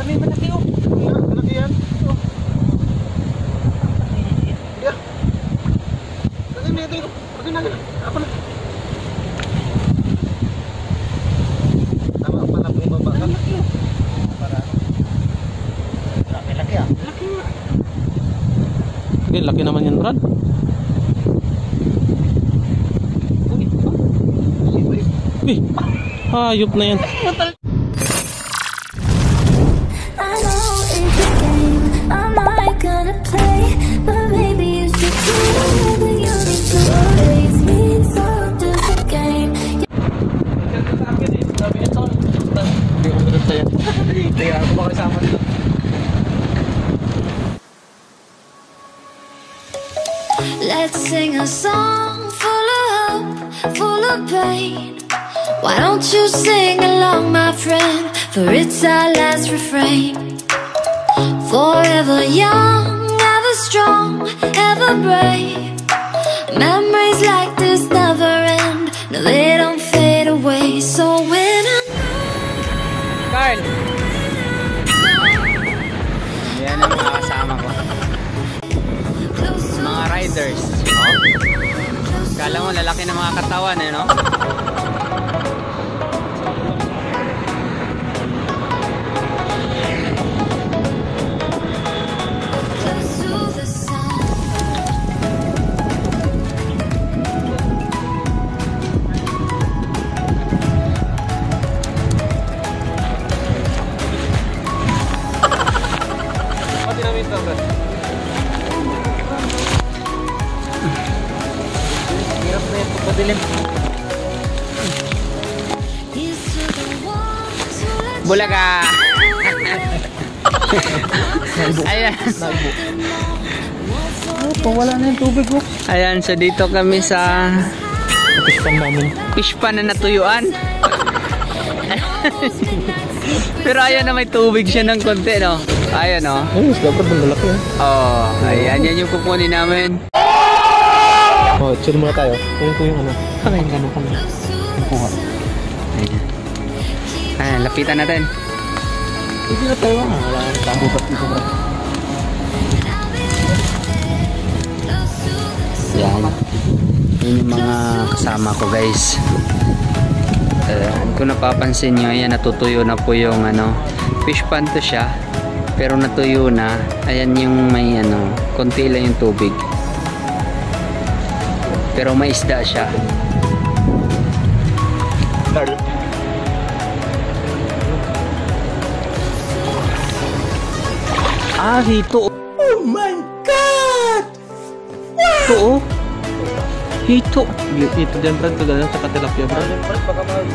Dami malaki oh. Malaki yan. Yeah. Lagay mo ito. Lagay na. Ako na. Tama pala kung baba ka. Malaki oh. Para. Laki ah. Laki nga. Okay, laki naman yan, Brad. Eh, hayop na yan. Kaya ako ba kasama dito? Let's sing a song full of hope, full of pain. Why don't you sing along, my friend? For it's our last refrain. Forever young, ever strong, ever brave. Memories like this never end. No, they don't fade away. So when I'm Carl! Yan ang mga kasama ko. Mga riders. Oh. Kala mo lalaki ng mga katawan eh, no? close to the sun. Pati namin ito, Brad. Hirap na yan pagpadilim. Here's to the ones who let Bulaga! Ayan. Wala na yung tubig ko. Ayan, so dito kami sa Fish pan namin. fish pan na natuyuan. Pero ayan na may tubig siya ng konti, no? Ayan, no? Ay, mas dapat ang lalaki eh. Oh, ayan, yan yung kukunin namin. Oh, chill muna tayo. Ayun ko yung ano. Kakain ka na kami. Nakuha. Ayan. Ayan, lapitan natin. Hindi na tayo ah. Wala nang tabubat dito, bro. Yan. Yun yung mga kasama ko, guys. Kung napapansin nyo, ayan, natutuyo na po yung ano, fish pan to siya. Pero natuyo na. Ayan yung may ano, konti lang yung tubig. Pero may isda siya. Ah, hito. Oh my God! Hito, oh. Hito. Ito dyan, Brad. Kagana sa tilapia, Brad. Baka mag...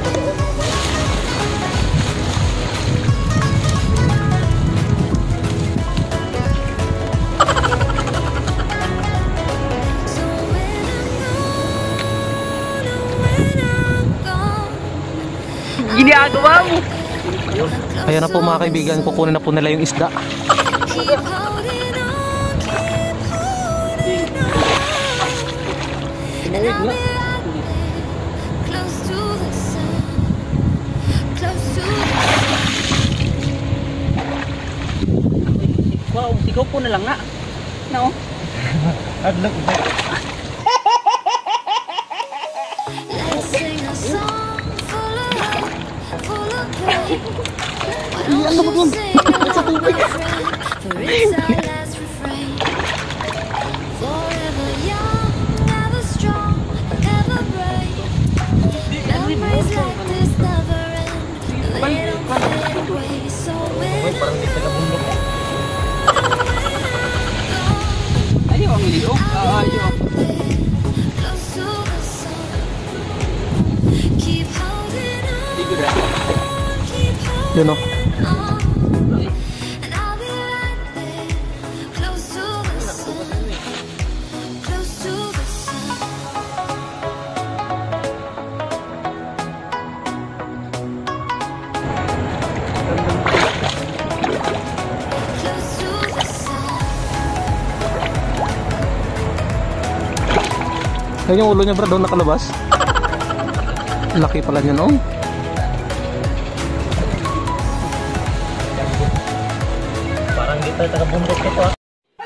Ginagawa mo! Ayan na po mga kaibigan, kukunin na po nila yung isda. keep holding on, keep holding on. And I'll be right there, close to the sun, close to the sun. Wow, ikaw po na lang nga. No? Adlog. Let's sing a song full of hope, full of pain. Why don't you sing along, my friend? For it's our last refrain. Forever young, ever strong, ever brave. Memories like this never end. They don't fade away. So when Parang di taga bundok. Ayaw ang iligo? Ayaw. close to the sun, keep holding on, Ligo na. keep holding Yun o. on. And I'll be right there, close to the sun, close to the sun. Close to the sun. Ayun yung ulo niya, Brad, doon nakalabas. Laki pala niyan, oh. tayo taga-bundok ito ah.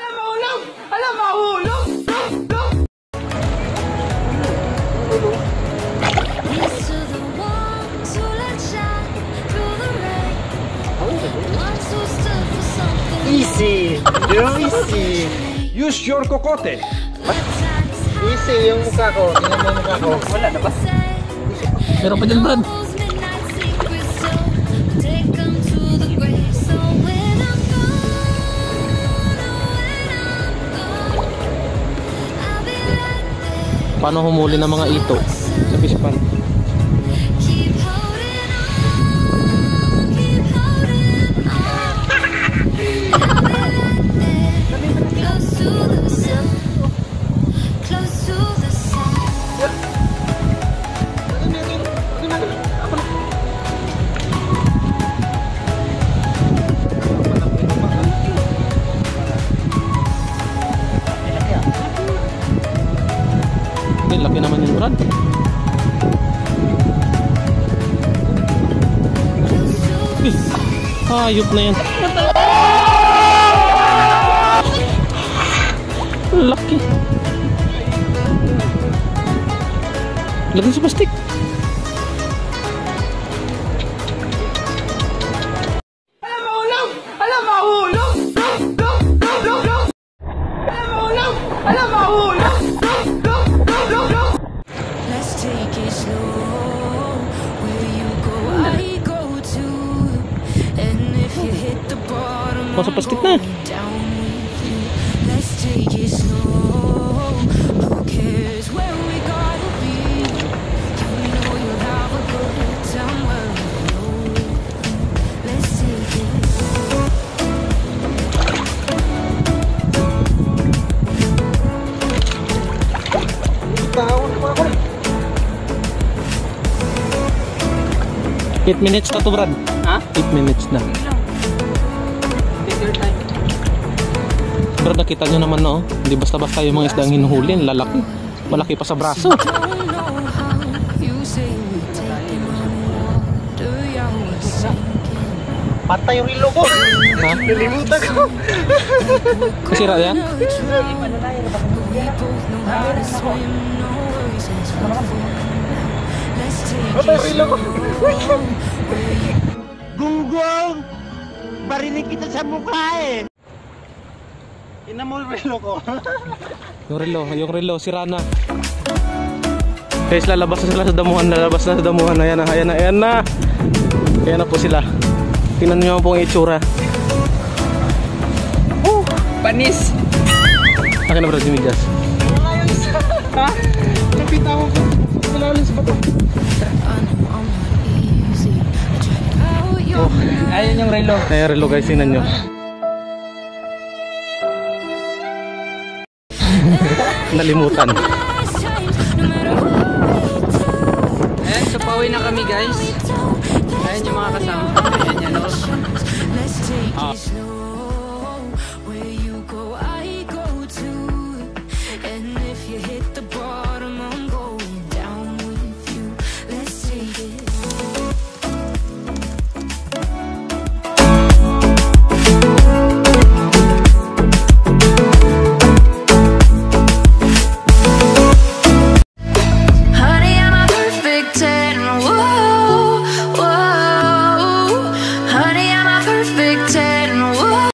Here's to the ones who let shine through the rain. Ones who stood for something. Easy! Easy! Use your cocote. Easy yung mukha ko. Tingnan mo yung mukha ko. Wala na ba? Meron pa dyan, Brad. Paano humuli ng mga ito sa fish pond? Laki naman yung Brad. Hayop na yan. Laki. Lagyan sa plastic. Let's take it slow. Where you go, I go too. And if you hit the bottom, Nasa I'm plastic na. going down with you. Let's take it slow. Who cares where we gotta be? You know you'll have a good time where we go with you. Let's take it slow. 8 minutes na to, Brad. Ha? 8 minutes na. Take your time. Brad, nakita nyo naman, no? Hindi basta-basta yung mga isdang hinuhuli. Lalaki. Malaki pa sa braso. Don't know how you say we taking on water, yeah, we're sinking. Patay yung relo ko. Ha? Nalimutan ko. Kasira yan? We both know how to swim, no worries, it's fun. Let's take Patay yung it relo ko. slow. Gunggong! Barinig kita sa mukha eh. Ina mo yung relo ko. Yung relo, sira na. Guys, lalabas na sila sa damuhan. Lalabas na sa damuhan. Ayan na, ayan na, ayan na. Ayan na po sila. Tingnan nyo po ang itsura. Panis! Akin na, Brad, si Migas. Wala yung isa. Ha? Napita mo ko. Wala yung isa pa to. I know I'm not easy. I tried out your Ayun yung relo. Ayan, relo, guys, tingnan nyo. Nalimutan. last times, no matter what we do. Ayan, so pauwi na kami guys. Ayan yung mga kasama.